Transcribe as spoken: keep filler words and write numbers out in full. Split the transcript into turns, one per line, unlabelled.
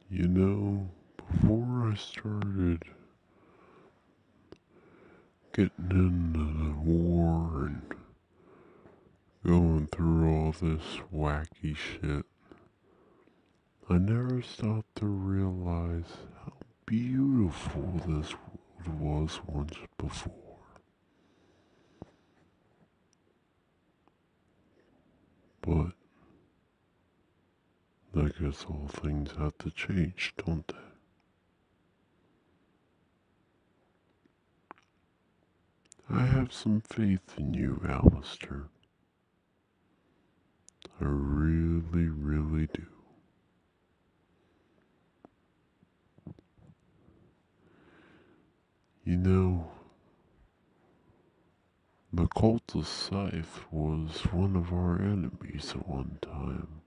You know, before I started getting into the war and going through all this wacky shit, I never stopped to realize how beautiful this world was once before. But I guess all things have to change, don't they? I have some faith in you, Alistair. I really, really do. You know, the cult of Scythe was one of our enemies at one time.